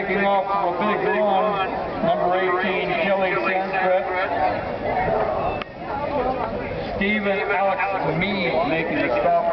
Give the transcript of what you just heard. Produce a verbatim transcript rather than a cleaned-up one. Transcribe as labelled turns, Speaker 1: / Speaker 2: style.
Speaker 1: taking off for a big run, number eighteen, Kelly Sanskrit. Stephen Alex Mead making a stop